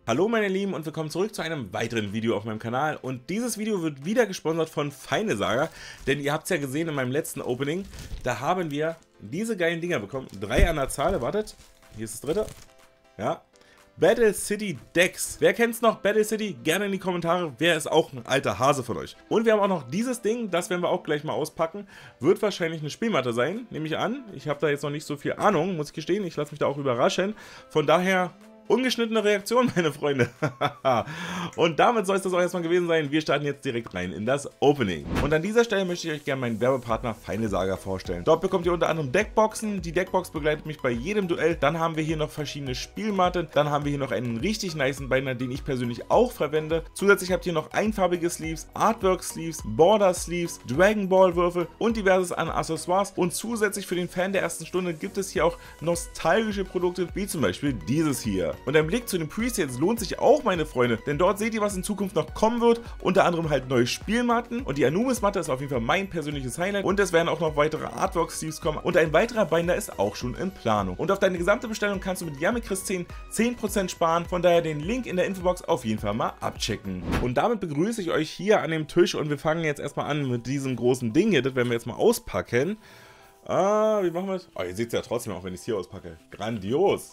Hallo meine Lieben und willkommen zurück zu einem weiteren Video auf meinem Kanal, und dieses Video wird wieder gesponsert von Feine Saga, denn ihr habt es ja gesehen in meinem letzten Opening, da haben wir diese geilen Dinger bekommen, 3 an der Zahl, wartet, hier ist das dritte, ja, Battle City Decks. Wer kennt's noch, Battle City? Gerne in die Kommentare, wer ist auch ein alter Hase von euch. Und wir haben auch noch dieses Ding, das werden wir auch gleich mal auspacken, wird wahrscheinlich eine Spielmatte sein, nehme ich an, ich habe da jetzt noch nicht so viel Ahnung, muss ich gestehen, ich lasse mich da auch überraschen, von daher... Ungeschnittene Reaktion, meine Freunde. Und damit soll es das auch erstmal gewesen sein. Wir starten jetzt direkt rein in das Opening. Und an dieser Stelle möchte ich euch gerne meinen Werbepartner Feine Saga vorstellen. Dort bekommt ihr unter anderem Deckboxen. Die Deckbox begleitet mich bei jedem Duell. Dann haben wir hier noch verschiedene Spielmatten. Dann haben wir hier noch einen richtig nicen Binder, den ich persönlich auch verwende. Zusätzlich habt ihr noch einfarbige Sleeves, Artwork Sleeves, Border Sleeves, Dragon Ball Würfel und diverses an Accessoires. Und zusätzlich für den Fan der ersten Stunde gibt es hier auch nostalgische Produkte, wie zum Beispiel dieses hier. Und ein Blick zu den Presets lohnt sich auch, meine Freunde, denn dort seht ihr, was in Zukunft noch kommen wird, unter anderem halt neue Spielmatten, und die Anubis-Matte ist auf jeden Fall mein persönliches Highlight, und es werden auch noch weitere Artwork-Sleeves kommen, und ein weiterer Binder ist auch schon in Planung. Und auf deine gesamte Bestellung kannst du mit YummyChris10 10% sparen, von daher den Link in der Infobox auf jeden Fall mal abchecken. Und damit begrüße ich euch hier an dem Tisch, und wir fangen jetzt erstmal an mit diesem großen Ding hier, das werden wir jetzt mal auspacken. Wie machen wir das? Oh, ihr seht es ja trotzdem auch, wenn ich es hier auspacke. Grandios!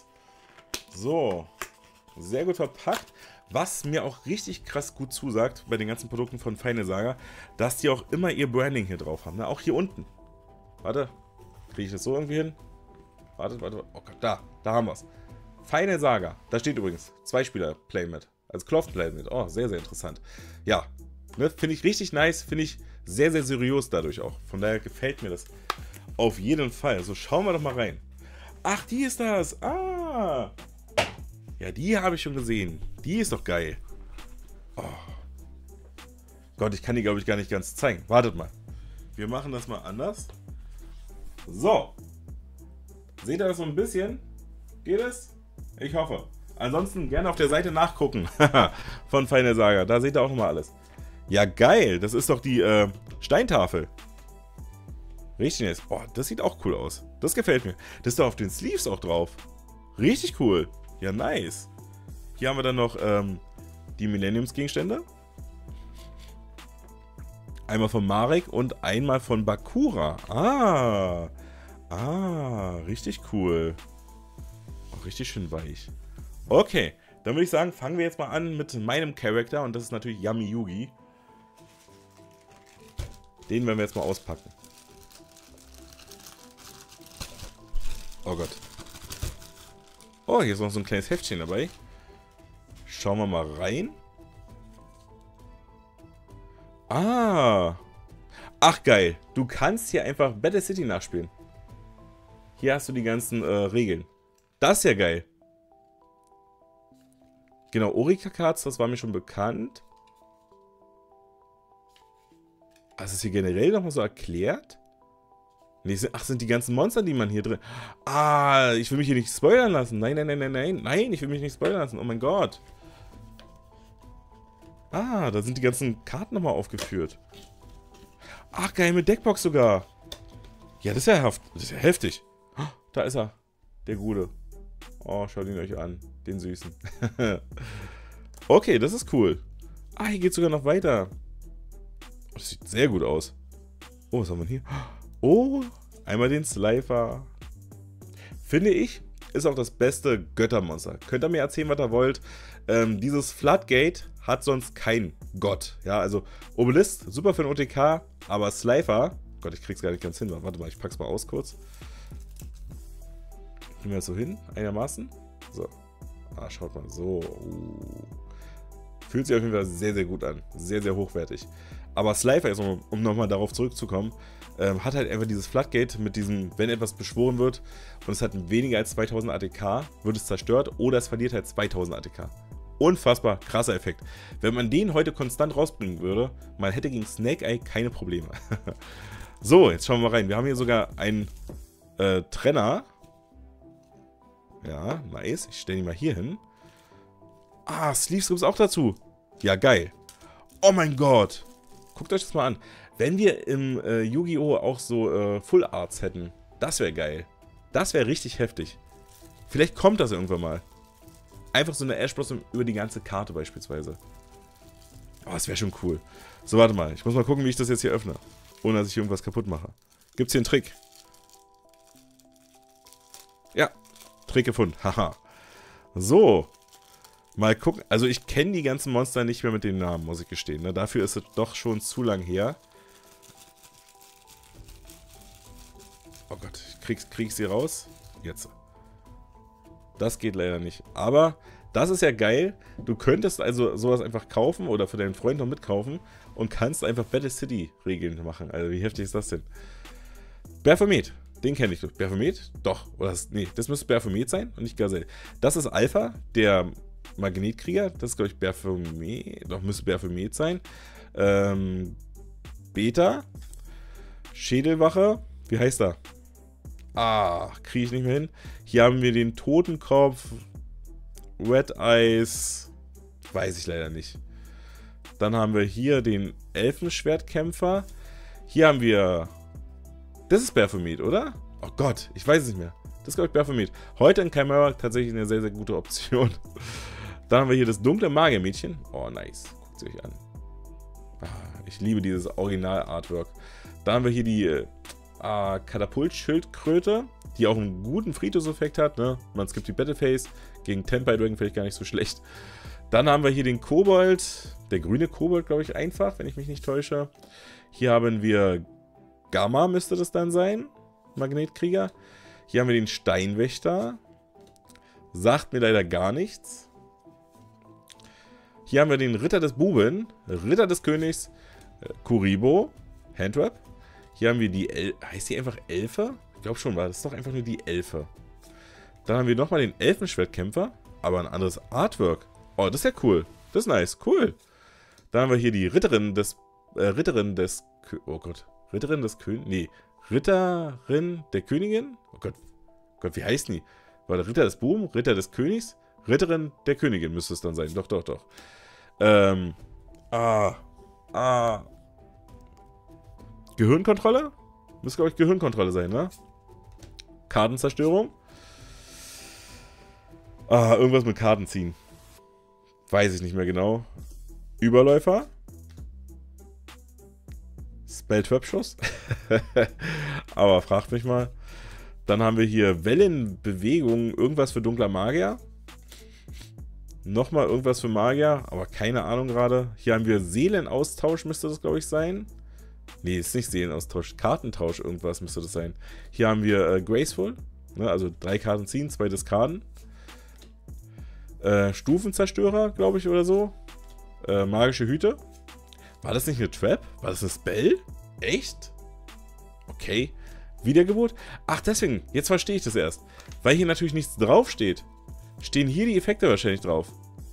So, sehr gut verpackt. Was mir auch richtig krass gut zusagt bei den ganzen Produkten von Feine Saga, dass die auch immer ihr Branding hier drauf haben. Ne? Auch hier unten. Warte, kriege ich das so irgendwie hin? Warte. Oh Gott, da haben wir es. Feine Saga. Da steht übrigens 2 Spieler Playmat. Als Cloth Playmat. Oh, sehr, sehr interessant. Ja, ne, finde ich richtig nice. Finde ich sehr, sehr seriös dadurch auch. Von daher gefällt mir das auf jeden Fall. So, schauen wir doch mal rein. Ach, die ist das. Ah. Ja, die habe ich schon gesehen. Die ist doch geil. Oh. Gott, ich kann die, glaube ich, gar nicht ganz zeigen. Wartet mal. Wir machen das mal anders. So. Seht ihr das so ein bisschen? Geht es? Ich hoffe. Ansonsten gerne auf der Seite nachgucken. Von Feine Saga. Da seht ihr auch nochmal alles. Ja, geil. Das ist doch die Steintafel. Richtig nice. Oh, das sieht auch cool aus. Das gefällt mir. Das ist doch auf den Sleeves auch drauf. Richtig cool. Ja, nice. Hier haben wir dann noch die Millenniums-Gegenstände. Einmal von Marek und einmal von Bakura. Richtig cool. Auch richtig schön weich. Okay, dann würde ich sagen, fangen wir jetzt mal an mit meinem Charakter. Und das ist natürlich Yummy Yugi. Den werden wir jetzt mal auspacken. Oh Gott. Oh, hier ist noch so ein kleines Heftchen dabei. Schauen wir mal rein. Ach geil. Du kannst hier einfach Battle City nachspielen. Hier hast du die ganzen Regeln. Das ist ja geil. Genau, Orika-Cards, das war mir schon bekannt. Also ist hier generell nochmal so erklärt? Nee, sind die ganzen Monster, die man hier drin... ich will mich hier nicht spoilern lassen. Nein, ich will mich nicht spoilern lassen. Oh mein Gott. Da sind die ganzen Karten nochmal aufgeführt. Ach, geil, mit Deckbox sogar. Ja, das ist ja heftig. Da ist er. Der Gute. Oh, schaut ihn euch an. Den Süßen. Okay, das ist cool. Hier geht es sogar noch weiter. Das sieht sehr gut aus. Oh, was haben wir hier? Oh, einmal den Slifer. Finde ich, ist auch das beste Göttermonster. Könnt ihr mir erzählen, was ihr wollt. Dieses Floodgate hat sonst kein Gott. Ja, also Obelisk, super für den OTK, aber Slifer, Gott, ich krieg's gar nicht ganz hin. Warte mal, ich pack's mal aus kurz. Kriegen wir das so hin, einigermaßen? So. Schaut mal, so. Fühlt sich auf jeden Fall sehr, sehr gut an. Sehr, sehr hochwertig. Aber Slifer, jetzt, um nochmal darauf zurückzukommen, hat halt einfach dieses Floodgate mit diesem, wenn etwas beschworen wird und es hat weniger als 2000 ATK, wird es zerstört oder es verliert halt 2000 ATK. Unfassbar krasser Effekt. Wenn man den heute konstant rausbringen würde, man hätte gegen Snake Eye keine Probleme. So, jetzt schauen wir mal rein. Wir haben hier sogar einen Trenner. Ja, nice. Ich stelle ihn mal hier hin. Sleeves gibt es auch dazu. Ja, geil. Oh mein Gott. Guckt euch das mal an. Wenn wir im Yu-Gi-Oh! Auch so Full Arts hätten, das wäre geil. Das wäre richtig heftig. Vielleicht kommt das irgendwann mal. Einfach so eine Ash Blossom über die ganze Karte beispielsweise. Oh, das wäre schon cool. So, warte mal. Ich muss mal gucken, wie ich das jetzt hier öffne. Ohne, dass ich irgendwas kaputt mache. Gibt's hier einen Trick? Ja. Trick gefunden. Haha. So. Mal gucken. Also ich kenne die ganzen Monster nicht mehr mit den Namen, muss ich gestehen. Ne? Dafür ist es doch schon zu lang her. Oh Gott. Krieg ich sie raus? Jetzt. Das geht leider nicht. Aber das ist ja geil. Du könntest also sowas einfach kaufen oder für deinen Freund noch mitkaufen und kannst einfach Battle City Regeln machen. Also wie heftig ist das denn? Baphomet. Den kenne ich doch. Baphomet? Doch. Oder nee, das müsste Baphomet sein und nicht Gazelle. Das ist Alpha, der Magnetkrieger. Das ist, glaube ich, Baphomet. Doch, müsste Baphomet sein. Beta. Schädelwache. Wie heißt er? Ah, kriege ich nicht mehr hin. Hier haben wir den Totenkopf. Red Eyes. Weiß ich leider nicht. Dann haben wir hier den Elfenschwertkämpfer. Hier haben wir... Das ist Baphomet, oder? Oh Gott, ich weiß es nicht mehr. Das ist, glaube ich, Baphomet. Heute in Chimera tatsächlich eine sehr, sehr gute Option. Dann haben wir hier das dunkle Magiermädchen. Oh, nice. Guckt es euch an. Ah, ich liebe dieses Original-Artwork. Dann haben wir hier die Katapult-Schildkröte, die auch einen guten Friedhofseffekt hat. Ne? Man skippt die Battleface. Gegen Tenpai Dragon vielleicht gar nicht so schlecht. Dann haben wir hier den Kobold. Der grüne Kobold, glaube ich, einfach, wenn ich mich nicht täusche. Hier haben wir Gamma, müsste das dann sein. Magnetkrieger. Hier haben wir den Steinwächter. Sagt mir leider gar nichts. Hier haben wir den Ritter des Buben. Ritter des Königs. Kuribo. Handtrap. Hier haben wir die heißt die einfach Elfe? Ich glaube schon, war das ist doch einfach nur die Elfe. Dann haben wir nochmal den Elfenschwertkämpfer. Aber ein anderes Artwork. Oh, das ist ja cool. Das ist nice. Cool. Dann haben wir hier die Ritterin des oh Gott. Ritterin des Königs. Nee. Ritterin der Königin? Oh Gott. Gott, wie heißt die? War der Ritter des Buben? Ritter des Königs? Ritterin der Königin müsste es dann sein. Doch, doch, doch. Gehirnkontrolle? Müsste, glaube ich, Gehirnkontrolle sein, ne? Kartenzerstörung? Irgendwas mit Karten ziehen. Weiß ich nicht mehr genau. Überläufer? Spell-Trap-Schuss? Aber fragt mich mal. Dann haben wir hier Wellenbewegung, irgendwas für dunkler Magier. Nochmal irgendwas für Magier, aber keine Ahnung gerade. Hier haben wir Seelenaustausch, müsste das, glaube ich, sein. Nee, ist nicht Seelenaustausch, Kartentausch, irgendwas müsste das sein. Hier haben wir Graceful, ne, also 3 Karten ziehen, 2 Diskarden. Stufenzerstörer, glaube ich, oder so. Magische Hüte. War das nicht eine Trap? War das eine Spell? Echt? Okay. Wiedergeburt? Ach, deswegen. Jetzt verstehe ich das erst. Weil hier natürlich nichts draufsteht. Stehen hier die Effekte wahrscheinlich drauf.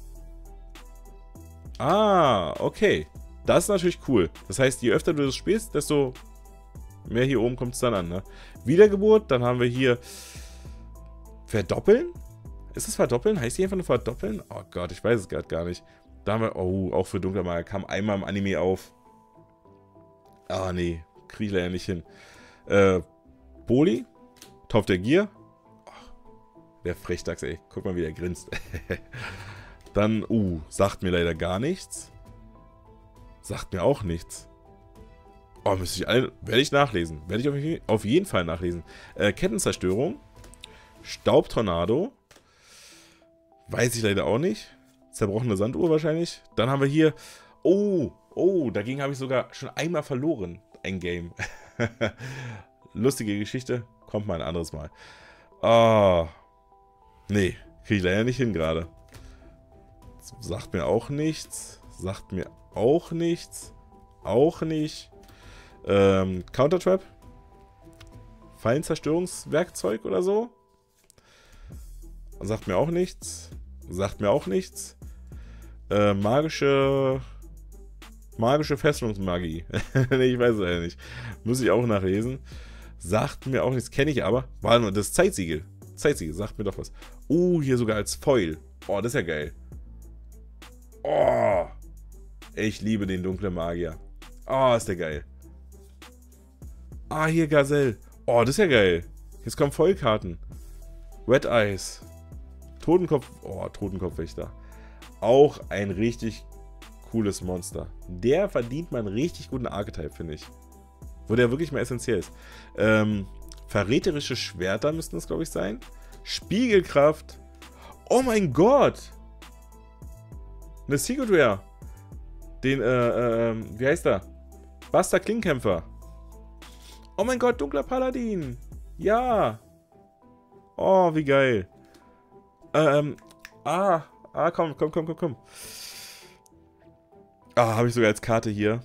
Ah, okay. Das ist natürlich cool. Das heißt, je öfter du das spielst, desto mehr hier oben kommt es dann an. Ne? Wiedergeburt, dann haben wir hier Verdoppeln. Ist es Verdoppeln? Heißt die einfach nur Verdoppeln? Oh Gott, ich weiß es gerade gar nicht. Da haben wir, oh, auch für dunkler Magier, kam einmal im Anime auf. Ah, nee, kriege ich leider nicht hin. Boli, Topf der Gier. Oh, der Frechdachs, ey. Guck mal, wie er grinst. Dann, sagt mir leider gar nichts. Sagt mir auch nichts. Oh, werde ich nachlesen. Werde ich auf jeden Fall nachlesen. Kettenzerstörung. Staubtornado. Weiß ich leider auch nicht. Zerbrochene Sanduhr wahrscheinlich. Dann haben wir hier... Oh, dagegen habe ich sogar schon einmal verloren. Ein Game. Lustige Geschichte. Kommt mal ein anderes Mal. Nee, kriege ich leider nicht hin gerade. Sagt mir auch nichts. Sagt mir auch nichts. Auch nicht. Countertrap. Fallenzerstörungswerkzeug oder so. Sagt mir auch nichts. Sagt mir auch nichts. Magische Fesselungsmagie. Nee, ich weiß es leider nicht. Muss ich auch nachlesen. Sagt mir auch nichts. Kenne ich aber. Warte mal, das Zeitsiegel. Zeitsiegel, sagt mir doch was. Hier sogar als Foil. Oh, das ist ja geil. Oh. Ich liebe den dunklen Magier. Oh, ist der geil. Hier Gazelle. Oh, das ist ja geil. Jetzt kommen Foilkarten. Red Eyes. Totenkopf. Oh, Totenkopfwächter. Auch ein richtig cooles Monster. Der verdient mal einen richtig guten Archetype, finde ich. Wo der wirklich mal essentiell ist. Verräterische Schwerter müssten es, glaube ich, sein. Spiegelkraft. Oh mein Gott. Eine Secret Rare. Den, wie heißt er? Buster Klingkämpfer. Oh mein Gott, dunkler Paladin. Ja. Oh, wie geil. Komm. Ah, habe ich sogar als Karte hier.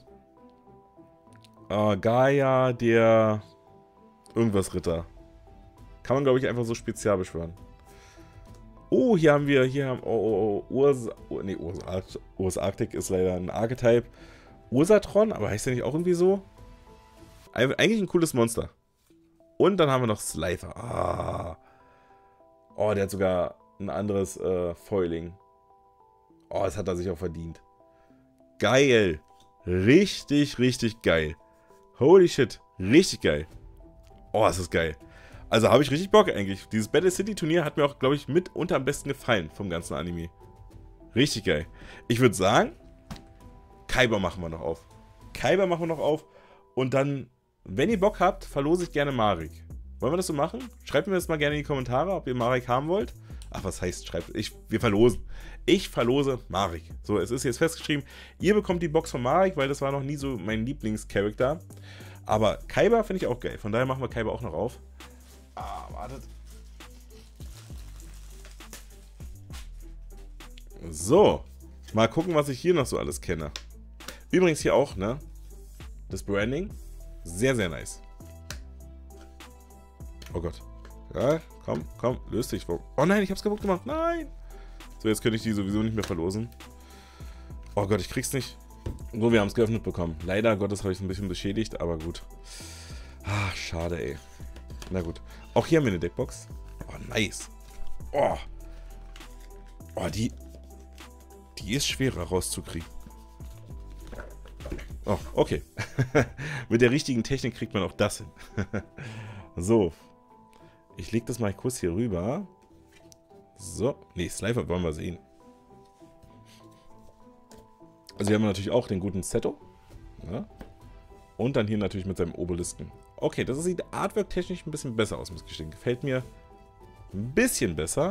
Gaia, der irgendwas Ritter. Kann man, glaube ich, einfach so spezial beschwören. Oh, Urs Arctic ist leider ein Archetype. Ursatron, aber heißt der nicht auch irgendwie so? Eigentlich ein cooles Monster. Und dann haben wir noch Slifer. Ah. Oh, der hat sogar ein anderes Foiling. Oh, das hat er sich auch verdient. Geil. Richtig, richtig geil. Holy shit. Richtig geil. Oh, ist das geil. Also habe ich richtig Bock eigentlich. Dieses Battle City Turnier hat mir auch, glaube ich, mitunter am besten gefallen vom ganzen Anime. Richtig geil. Ich würde sagen, Kaiba machen wir noch auf. Und dann, wenn ihr Bock habt, verlose ich gerne Marik. Wollen wir das so machen? Schreibt mir das mal gerne in die Kommentare, ob ihr Marik haben wollt. Ach, was heißt, schreibt. Wir verlosen. Ich verlose Marik. So, es ist jetzt festgeschrieben. Ihr bekommt die Box von Marik, weil das war noch nie so mein Lieblingscharakter. Aber Kaiba finde ich auch geil. Von daher machen wir Kaiba auch noch auf. Ah, wartet. So. Mal gucken, was ich hier noch so alles kenne. Übrigens hier auch, ne? Das Branding. Sehr, sehr nice. Oh Gott. Ja, komm, löst dich. Oh nein, ich hab's kaputt gemacht. Nein! So, jetzt könnte ich die sowieso nicht mehr verlosen. Oh Gott, ich krieg's nicht. So, wir haben es geöffnet bekommen. Leider Gottes habe ich es ein bisschen beschädigt, aber gut. Ach, schade, ey. Na gut. Auch hier haben wir eine Deckbox. Oh, nice. Oh. Oh, die ist schwerer rauszukriegen. Oh, okay. Mit der richtigen Technik kriegt man auch das hin. So. Ich lege das mal kurz hier rüber. So. Nee, Slifer wollen wir sehen. Also hier haben wir natürlich auch den guten Seto. Ja. Und dann hier natürlich mit seinem Obelisken. Okay, das sieht artwork-technisch ein bisschen besser aus, muss ich gestehen. Gefällt mir ein bisschen besser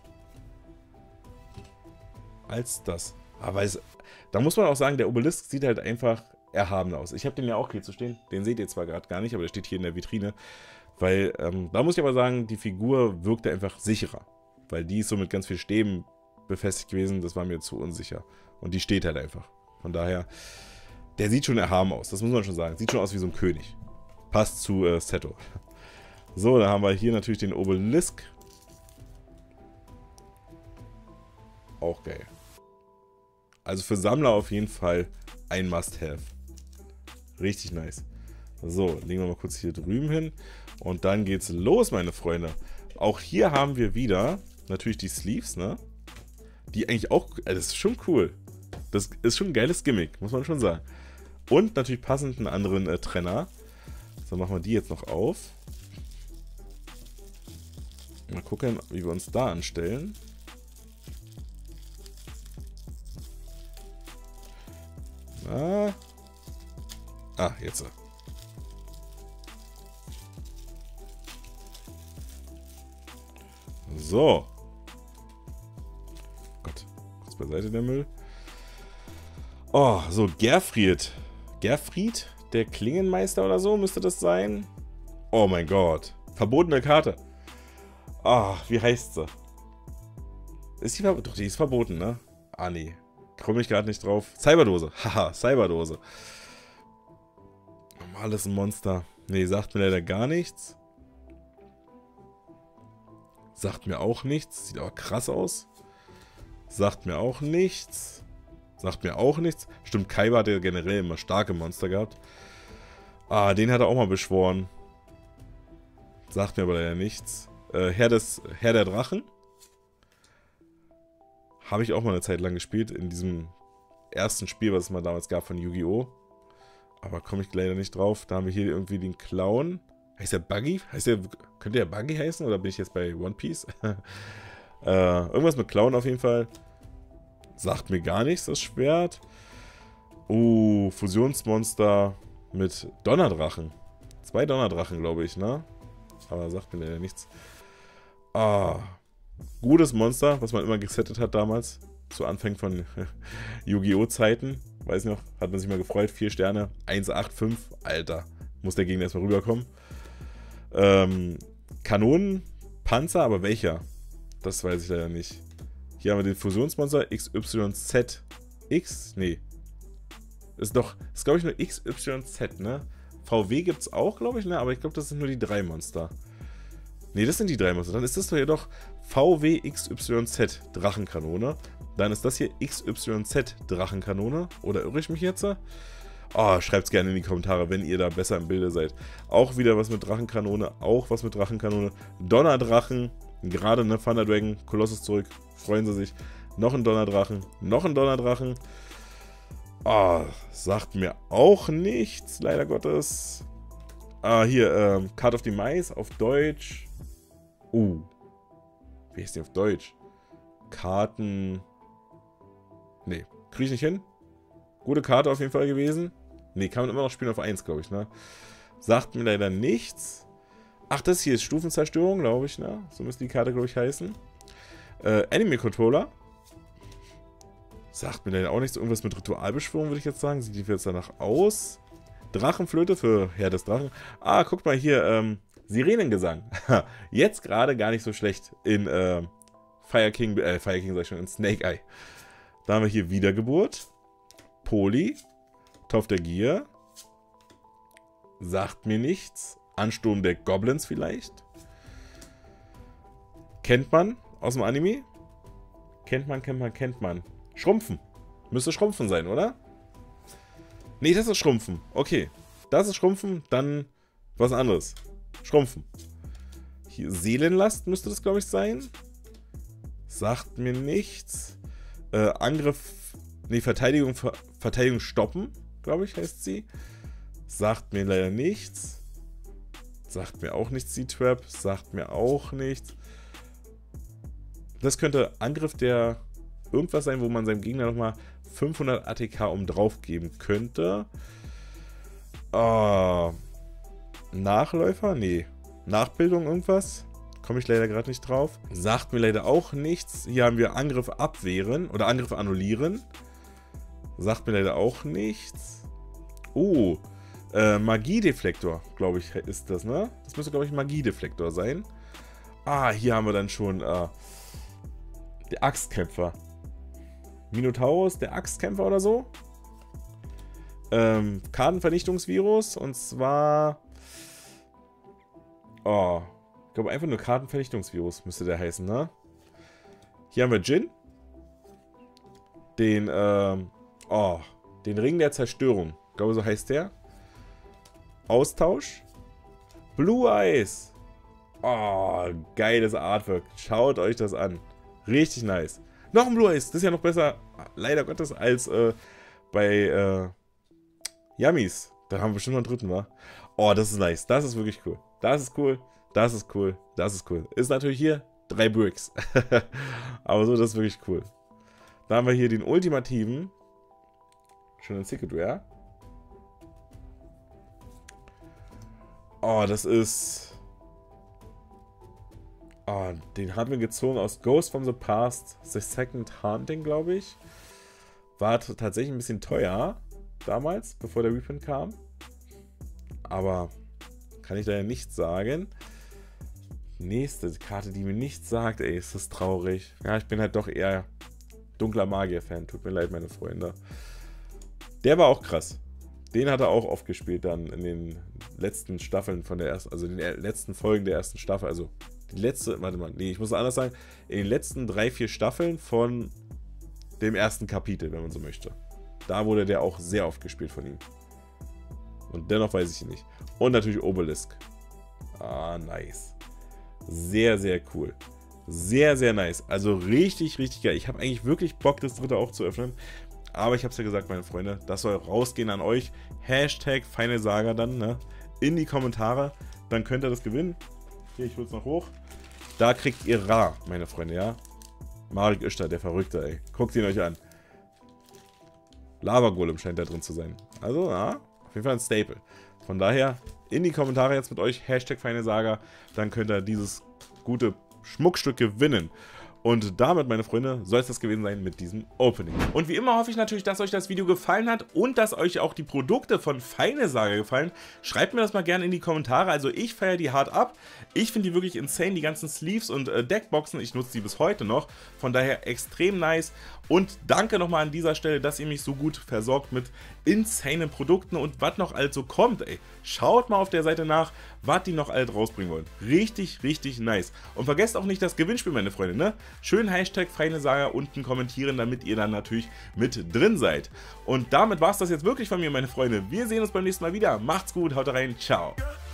als das. Aber da muss man auch sagen, der Obelisk sieht halt einfach erhaben aus. Ich habe den ja auch hier zu stehen. Den seht ihr zwar gerade gar nicht, aber der steht hier in der Vitrine. Weil, da muss ich aber sagen, die Figur wirkte einfach sicherer. Weil die ist so mit ganz viel Stäben befestigt gewesen. Das war mir zu unsicher. Und die steht halt einfach. Von daher, der sieht schon erhaben aus. Das muss man schon sagen. Sieht schon aus wie so ein König. Passt zu Seto. So, dann haben wir hier natürlich den Obelisk. Auch geil. Also für Sammler auf jeden Fall ein Must-Have. Richtig nice. So, legen wir mal kurz hier drüben hin. Und dann geht's los, meine Freunde. Auch hier haben wir wieder natürlich die Sleeves, ne? Die eigentlich auch, das ist schon cool. Das ist schon ein geiles Gimmick, muss man schon sagen. Und natürlich passend einen anderen Trenner. So, machen wir die jetzt noch auf. Mal gucken, wie wir uns da anstellen. Na. Ah, jetzt. So. Gott, kurz beiseite der Müll. Oh, so, Gerfried. Gerfried, der Klingenmeister oder so, müsste das sein. Oh mein Gott. Verbotene Karte. Ah, wie heißt sie? Ist die verboten? Doch, die ist verboten, ne? Ah, nee. Komme ich gerade nicht drauf. Cyberdose. Haha, Cyberdose. Normales Monster. Nee, sagt mir leider gar nichts. Sagt mir auch nichts. Sieht aber krass aus. Sagt mir auch nichts. Sagt mir auch nichts. Stimmt, Kaiba hat ja generell immer starke Monster gehabt. Ah, den hat er auch mal beschworen. Sagt mir aber leider nichts. Herr der Drachen. Habe ich auch mal eine Zeit lang gespielt. In diesem ersten Spiel, was es mal damals gab von Yu-Gi-Oh! Aber komme ich leider nicht drauf. Da haben wir hier irgendwie den Clown. Heißt der Buggy? Könnte der Buggy heißen? Oder bin ich jetzt bei One Piece? Irgendwas mit Klauen auf jeden Fall. Sagt mir gar nichts, das Schwert. Fusionsmonster mit Donnerdrachen. 2 Donnerdrachen, glaube ich, ne? Aber sagt mir leider nichts. Gutes Monster, was man immer gesettet hat damals. Zu Anfang von Yu-Gi-Oh! Zeiten. Weiß noch, hat man sich mal gefreut. 4 Sterne, 1,85. Alter, muss der Gegner erstmal rüberkommen. Kanonen, Panzer, aber welcher? Das weiß ich leider nicht. Hier haben wir den Fusionsmonster XYZX. Nee. Ist glaube ich nur XYZ, ne? VW gibt es auch, glaube ich, ne? Aber ich glaube, das sind nur die 3 Monster. Ne, das sind die 3 Monster. Dann ist das doch hier doch VW XYZ Drachenkanone. Dann ist das hier XYZ Drachenkanone. Oder irre ich mich jetzt? Schreibt es gerne in die Kommentare, wenn ihr da besser im Bilde seid. Auch wieder was mit Drachenkanone. Auch was mit Drachenkanone. Donnerdrachen. Gerade eine Thunder Dragon. Kolossus zurück. Freuen sie sich. Noch ein Donnerdrachen. Noch ein Donnerdrachen. Sagt mir auch nichts, leider Gottes. Hier, Card of the Mice auf Deutsch. Wie ist die auf Deutsch? Karten. Nee, kriege ich nicht hin. Gute Karte auf jeden Fall gewesen. Nee, kann man immer noch spielen auf 1, glaube ich, ne? Sagt mir leider nichts. Ach, das hier ist Stufenzerstörung, glaube ich, ne? So müsste die Karte, glaube ich, heißen. Anime Controller. Sagt mir leider auch nichts. Irgendwas mit Ritualbeschwörung, würde ich jetzt sagen. Sieht die jetzt danach aus? Drachenflöte für Herr des Drachen. Guck mal hier, Sirenengesang. Jetzt gerade gar nicht so schlecht in Fire King sag ich schon, in Snake Eye. Da haben wir hier Wiedergeburt. Poli. Topf der Gier. Sagt mir nichts. Ansturm der Goblins vielleicht. Kennt man aus dem Anime? Kennt man. Schrumpfen. Müsste Schrumpfen sein, oder? Nee, das ist Schrumpfen. Okay. Das ist Schrumpfen, dann was anderes. Schrumpfen. Hier Seelenlast müsste das, glaube ich, sein. Sagt mir nichts. Angriff. Nee, Verteidigung stoppen, glaube ich, heißt sie. Sagt mir leider nichts. Sagt mir auch nichts, die Trap. Sagt mir auch nichts. Das könnte Angriff der irgendwas sein, wo man seinem Gegner nochmal 500 ATK drauf geben könnte. Nachläufer? Nee. Nachbildung irgendwas? Komme ich leider gerade nicht drauf. Sagt mir leider auch nichts. Hier haben wir Angriff abwehren oder Angriff annullieren. Sagt mir leider auch nichts. Magiedeflektor, glaube ich, ist das, ne? Das müsste, glaube ich, Magiedeflektor sein. Hier haben wir dann schon der Axtkämpfer. Minotaurus, der Axtkämpfer oder so. Kartenvernichtungsvirus. Und zwar... ich glaube einfach nur Kartenvernichtungsvirus müsste der heißen, ne? Hier haben wir Jin. Den Ring der Zerstörung. Ich glaube, so heißt der. Austausch. Blue Eyes. Geiles Artwork. Schaut euch das an. Richtig nice. Noch ein Blue Eyes. Das ist ja noch besser, leider Gottes, als bei Yummies. Da haben wir bestimmt noch einen dritten, wa? Das ist nice. Das ist wirklich cool. Das ist cool. Das ist cool. Das ist cool. Ist natürlich hier 3 Bricks. Aber so, das ist wirklich cool. Da haben wir hier den ultimativen. Schon ein Secret Rare. Das ist... den haben wir gezogen aus Ghost from the Past. The Second Hunting, glaube ich. War tatsächlich ein bisschen teuer. Damals, bevor der Reprint kam. Aber kann ich leider nicht sagen. Nächste Karte, die mir nichts sagt. Ey, ist das traurig. Ja, ich bin halt doch eher dunkler Magier-Fan. Tut mir leid, meine Freunde. Der war auch krass. Den hat er auch oft gespielt dann in den letzten Staffeln von der ersten, also in den letzten Folgen der ersten Staffel. Also die letzte, warte mal, nee, ich muss anders sagen, in den letzten 3-4 Staffeln von dem ersten Kapitel, wenn man so möchte. Da wurde der auch sehr oft gespielt von ihm. Und dennoch weiß ich ihn nicht. Und natürlich Obelisk. Nice. Sehr, sehr cool. Sehr, sehr nice. Also richtig, richtig geil. Ich habe eigentlich wirklich Bock, das dritte auch zu öffnen. Aber ich habe es ja gesagt, meine Freunde, das soll rausgehen an euch. Hashtag Final Saga dann, ne? In die Kommentare. Dann könnt ihr das gewinnen. Hier, ich hole es noch hoch. Da kriegt ihr Ra, meine Freunde, ja. Marek Öster, der Verrückte, ey. Guckt ihn euch an. Lava-Golem scheint da drin zu sein. Also, ja, auf jeden Fall ein Staple. Von daher, in die Kommentare jetzt mit euch, Hashtag FeineSaga, dann könnt ihr dieses gute Schmuckstück gewinnen. Und damit, meine Freunde, soll es das gewesen sein mit diesem Opening. Und wie immer hoffe ich natürlich, dass euch das Video gefallen hat und dass euch auch die Produkte von FeineSaga gefallen. Schreibt mir das mal gerne in die Kommentare. Also ich feiere die hart ab. Ich finde die wirklich insane, die ganzen Sleeves und Deckboxen. Ich nutze die bis heute noch. Von daher extrem nice. Und danke nochmal an dieser Stelle, dass ihr mich so gut versorgt mit insanen Produkten und was noch alles so kommt, ey. Schaut mal auf der Seite nach, was die noch alles rausbringen wollen. Richtig, richtig nice. Und vergesst auch nicht das Gewinnspiel, meine Freunde, ne? Schön Hashtag FeineSaga unten kommentieren, damit ihr dann natürlich mit drin seid. Und damit war es das jetzt wirklich von mir, meine Freunde. Wir sehen uns beim nächsten Mal wieder. Macht's gut, haut rein, ciao.